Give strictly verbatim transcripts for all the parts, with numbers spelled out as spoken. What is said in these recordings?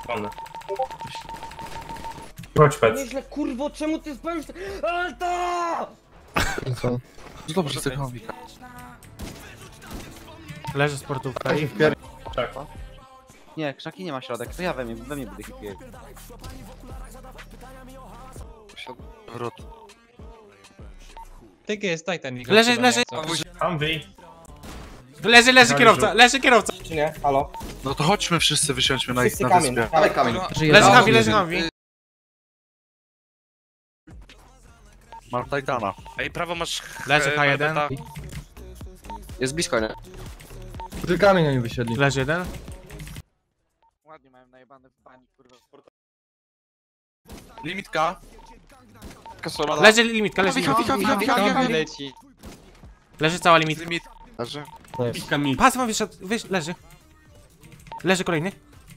One. Chodź, pec. Nieźle, kurwo, czemu ty spełnisz... Alta! Co? Dobrze, Zychowik. Leży sportówka i... Tak. Nie, krzaki nie ma środek, to ja we mnie, we mnie będę hipił. Rot. Tyki jest Titan. Leży, leży. Tam wy. Leży, leży kierowca, leży kierowca. Czy nie? Halo? No to chodźmy wszyscy, wysiądźmy na ich Wszyscy na kamień. wyspie. Dawaj kamień. Leży Hawi, leży Hawi. Mam Titana. Ej, prawo masz... Leży e, H jeden. Marbeta. Jest blisko, nie? Ty kamień oni wysiedli. Leży jeden. Ładnie mają najebane w bani, kurwa. Limitka. Kasola. Leży limitka, leży limitka. Hawi leci. Leży cała limitka. Limit. Leży. Pitka mi. Pas ma wyszedł, wysz... leży. Leży kolejny.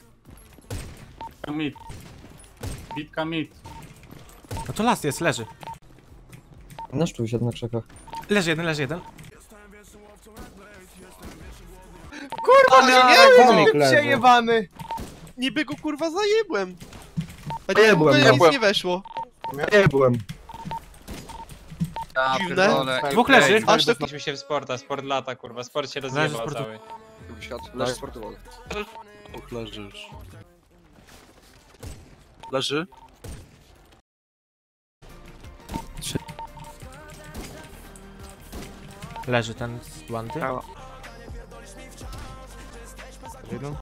Mit. Pitka mit. No to last jest, leży. Nasz tu wysiadł na krzakach. Leży jeden, leży jeden. Kurwa, nie! Komik leży. Przejebany! Niby go kurwa zajebłem! A Nie byłem, nic no. nie weszło. Nie byłem. Dziwne. Dwóch leży. Aż tak Weszliśmy się w sporta, sport lata, kurwa, sport się Leży rozjebał sportu. cały. Świat, leży sportowo. Dwóch leży już. Leży. Leży ten z bandy.